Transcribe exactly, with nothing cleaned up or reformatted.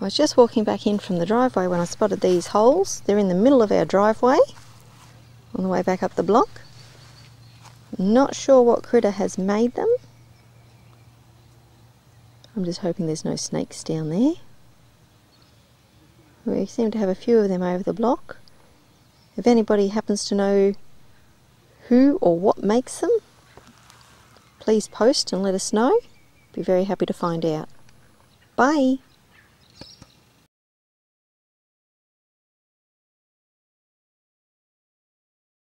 I was just walking back in from the driveway when I spotted these holes. They're in the middle of our driveway on the way back up the block. Not sure what critter has made them. I'm just hoping there's no snakes down there. We seem to have a few of them over the block. If anybody happens to know who or what makes them, please post and let us know. Be very happy to find out. Bye!